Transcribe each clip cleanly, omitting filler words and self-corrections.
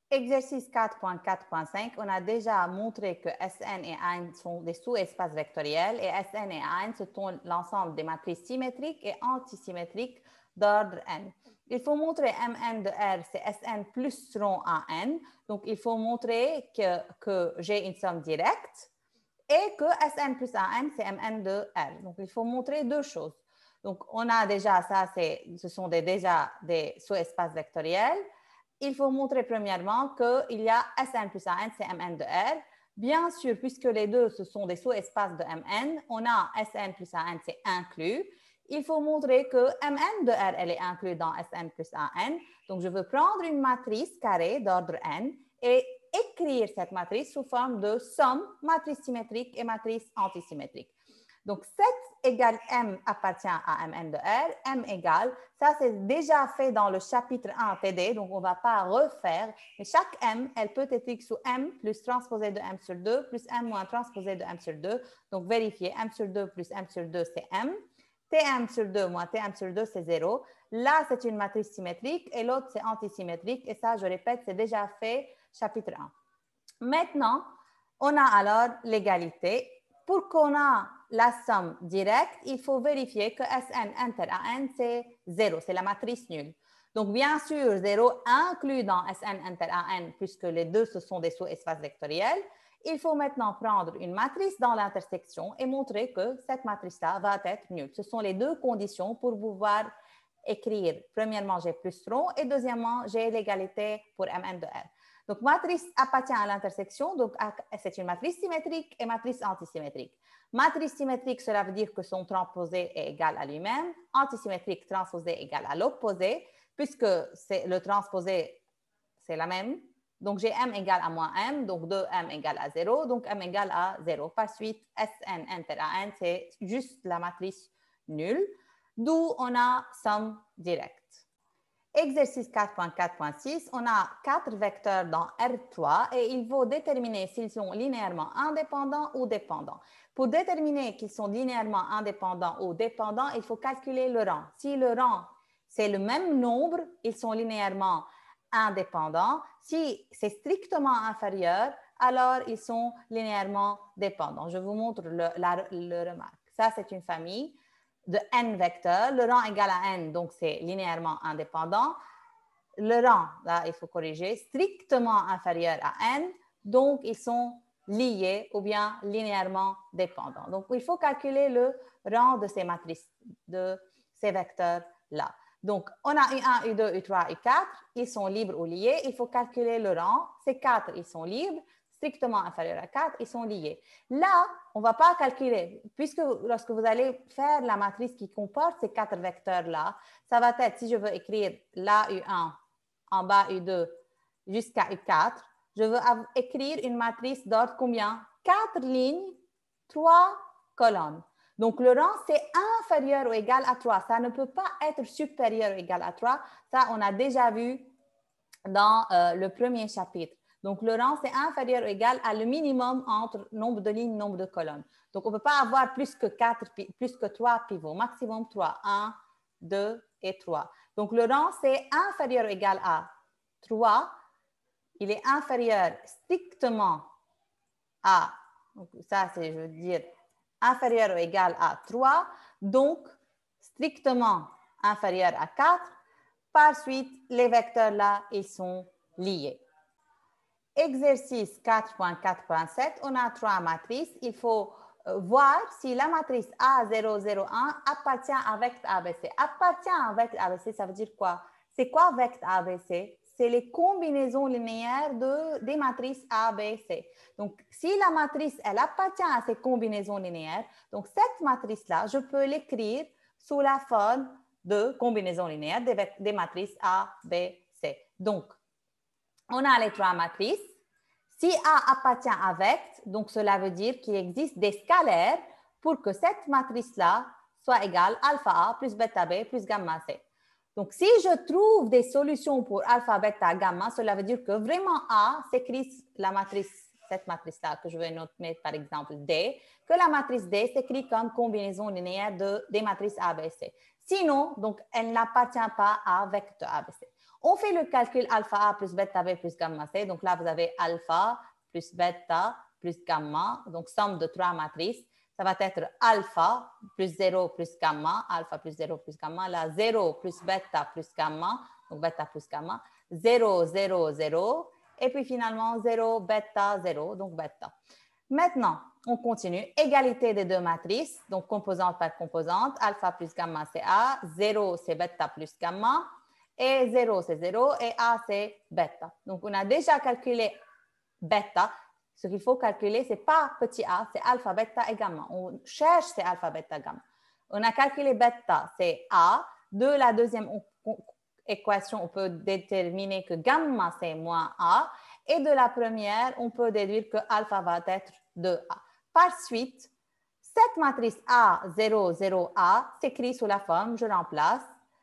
Exercice 4.4.5, on a déjà montré que Sn et N sont des sous-espaces vectoriels et Sn et N sont l'ensemble des matrices symétriques et antisymétriques d'ordre n. Il faut montrer Mn de R, c'est Sn plus rond à n. Donc, il faut montrer que j'ai une somme directe et que Sn plus An, c'est Mn de R. Donc, il faut montrer deux choses. Donc, on a déjà ça, ce sont déjà des sous-espaces vectoriels. Il faut montrer premièrement qu'il y a Sn plus An, c'est Mn de R. Bien sûr, puisque les deux, ce sont des sous-espaces de Mn, on a Sn plus An, c'est inclus. Il faut montrer que Mn de R, elle est inclue dans Sn plus An. Donc, je veux prendre une matrice carrée d'ordre n et écrire cette matrice sous forme de somme, matrice symétrique et matrice antisymétrique. Donc, 7 égale M appartient à Mn de R, M égale, ça c'est déjà fait dans le chapitre 1 TD, donc on ne va pas refaire, mais chaque M, elle peut être écrite sous M plus transposé de M sur 2 plus M moins transposé de M sur 2, donc vérifiez, M sur 2 plus M sur 2 c'est M, Tm sur 2 moins Tm sur 2 c'est 0, là c'est une matrice symétrique et l'autre c'est antisymétrique, et ça je répète, c'est déjà fait chapitre 1. Maintenant, on a alors l'égalité. Pour qu'on a la somme directe, il faut vérifier que Sn inter An, c'est 0, c'est la matrice nulle. Donc, bien sûr, 0 inclus dans Sn inter An, puisque les deux, ce sont des sous-espaces vectoriels. Il faut maintenant prendre une matrice dans l'intersection et montrer que cette matrice-là va être nulle. Ce sont les deux conditions pour pouvoir écrire. Premièrement, j'ai plus rond et deuxièmement, j'ai l'égalité pour Mn de R. Donc, matrice appartient à l'intersection, donc c'est une matrice symétrique et matrice antisymétrique. Matrice symétrique, cela veut dire que son transposé est égal à lui-même. Antisymétrique, transposé égal à l'opposé, puisque le transposé, c'est la même. Donc, j'ai M égale à moins M, donc 2M égale à 0, donc M égale à 0. Par suite, Sn inter An, c'est juste la matrice nulle, d'où on a somme directe. Exercice 4.4.6, on a 4 vecteurs dans R3 et il faut déterminer s'ils sont linéairement indépendants ou dépendants. Pour déterminer qu'ils sont linéairement indépendants ou dépendants, il faut calculer le rang. Si le rang, c'est le même nombre, ils sont linéairement indépendants. Si c'est strictement inférieur, alors ils sont linéairement dépendants. Je vous montre le remarque. Ça, c'est une famille de n vecteurs. Le rang égal à n, donc c'est linéairement indépendant. Le rang, là, il faut corriger, strictement inférieur à n, donc ils sont liés ou bien linéairement dépendants. Donc, il faut calculer le rang de ces matrices, de ces vecteurs-là. Donc, on a U1, U2, U3, U4, ils sont libres ou liés. Il faut calculer le rang. Ces 4, ils sont libres, strictement inférieurs à 4, ils sont liés. Là, on ne va pas calculer, puisque lorsque vous allez faire la matrice qui comporte ces 4 vecteurs-là, ça va être, si je veux écrire là U1, en bas U2, jusqu'à U4, je veux écrire une matrice d'ordre combien? 4 lignes, 3 colonnes. Donc, le rang, c'est inférieur ou égal à 3. Ça ne peut pas être supérieur ou égal à 3. Ça, on a déjà vu dans le premier chapitre. Donc, le rang, c'est inférieur ou égal à le minimum entre nombre de lignes, nombre de colonnes. Donc, on ne peut pas avoir plus que 3 pivots. Maximum 3. 1, 2 et 3. Donc, le rang, c'est inférieur ou égal à 3. Il est inférieur strictement à, donc ça, c'est, je veux dire, inférieur ou égal à 3. Donc, strictement inférieur à 4. Par suite, les vecteurs-là, ils sont liés. Exercice 4.4.7, on a 3 matrices. Il faut voir si la matrice A001 appartient à vecteur ABC. Appartient à vecteur ABC, ça veut dire quoi? C'est quoi vecteur ABC? C'est les combinaisons linéaires des matrices ABC. Donc, si la matrice, elle appartient à ces combinaisons linéaires, donc cette matrice-là, je peux l'écrire sous la forme de combinaison linéaire des matrices A, B, C. Donc, on a les 3 matrices. Si A appartient à vecteur, donc cela veut dire qu'il existe des scalaires pour que cette matrice-là soit égale alpha A plus bêta B plus gamma C. Donc, si je trouve des solutions pour alpha, bêta, gamma, cela veut dire que vraiment A s'écrit la matrice, cette matrice-là que je vais noter par exemple D, que la matrice D s'écrit comme combinaison linéaire des matrices ABC. Sinon, donc, elle n'appartient pas à vecteur ABC. On fait le calcul alpha A plus bêta B plus gamma C. Donc là, vous avez alpha plus bêta plus gamma. Donc, somme de 3 matrices. Ça va être alpha plus 0 plus gamma. Alpha plus 0 plus gamma. Là, 0 plus bêta plus gamma. Donc, bêta plus gamma. 0, 0, 0. Et puis finalement, 0, bêta, 0. Donc, bêta. Maintenant, on continue. Égalité des deux matrices. Donc, composante par composante. Alpha plus gamma, c'est A. 0, c'est bêta plus gamma. Et 0, c'est 0. Et A, c'est bêta. Donc, on a déjà calculé bêta. Ce qu'il faut calculer, ce n'est pas petit a, c'est alpha, bêta et gamma. On cherche ces alpha, bêta, gamma. On a calculé bêta, c'est a. De la deuxième équation, on peut déterminer que gamma, c'est moins a. Et de la première, on peut déduire que alpha va être 2a. Par suite, cette matrice A, 0, 0a s'écrit sous la forme, je remplace,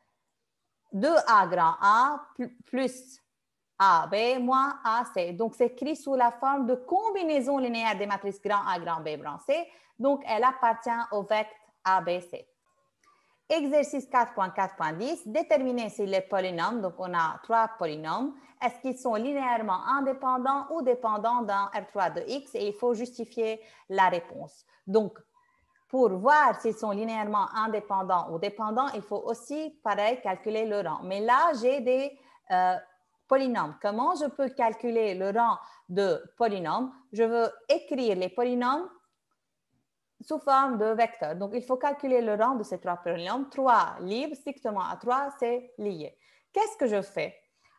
2a grand A plus AB moins AC. Donc, c'est écrit sous la forme de combinaison linéaire des matrices grand A, grand B, grand C. Donc, elle appartient au vecteur ABC. Exercice 4.4.10, déterminer si les polynômes, donc on a 3 polynômes, est-ce qu'ils sont linéairement indépendants ou dépendants d'un R3 de X et il faut justifier la réponse. Donc, pour voir s'ils sont linéairement indépendants ou dépendants, il faut aussi, pareil, calculer le rang. Mais là, j'ai des polynômes. Comment je peux calculer le rang de polynômes? Je veux écrire les polynômes sous forme de vecteurs. Donc, il faut calculer le rang de ces 3 polynômes. 3 libres, strictement à 3, c'est lié. Qu'est-ce que je fais?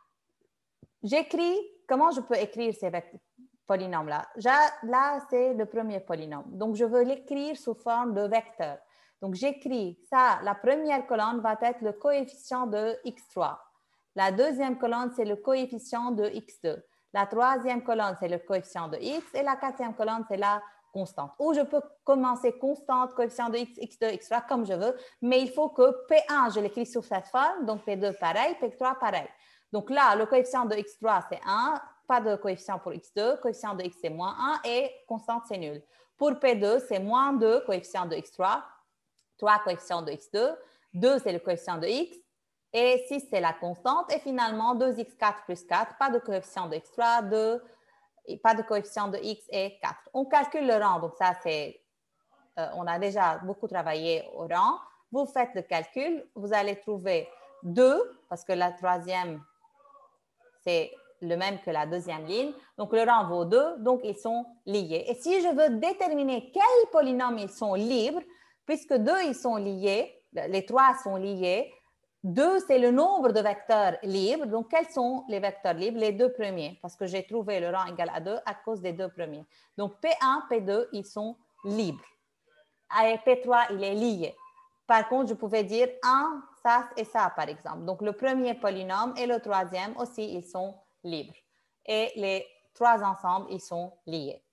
J'écris, comment je peux écrire ces polynômes-là? Là, c'est le premier polynôme. Donc, je veux l'écrire sous forme de vecteur. Donc, j'écris ça. La première colonne va être le coefficient de x3. La deuxième colonne, c'est le coefficient de x2. La troisième colonne, c'est le coefficient de x. Et la quatrième colonne, c'est la constante. Ou je peux commencer constante, coefficient de x, x2, x3, comme je veux. Mais il faut que P1, je l'écris sous cette forme. Donc, P2, pareil. P3, pareil. Donc là, le coefficient de x3, c'est 1. Pas de coefficient pour x2. Coefficient de x, c'est moins 1. Et constante, c'est nul. Pour P2, c'est moins 2, coefficient de x3. 3, coefficient de x2. 2, c'est le coefficient de x. Et 6, c'est la constante. Et finalement, 2x4 plus 4, pas de coefficient de x3, 2, et pas de coefficient de x et 4. On calcule le rang. Donc, ça, c'est, on a déjà beaucoup travaillé au rang. Vous faites le calcul. Vous allez trouver 2, parce que la troisième, c'est le même que la deuxième ligne. Donc, le rang vaut 2. Donc, ils sont liés. Et si je veux déterminer quels polynômes ils sont libres, puisque 2, ils sont liés, les 3 sont liés, 2, c'est le nombre de vecteurs libres. Donc, quels sont les vecteurs libres? Les deux premiers, parce que j'ai trouvé le rang égal à 2 à cause des deux premiers. Donc, P1, P2, ils sont libres. Et P3, il est lié. Par contre, je pouvais dire 1, ça et ça, par exemple. Donc, le premier polynôme et le troisième aussi, ils sont libres. Et les trois ensemble, ils sont liés.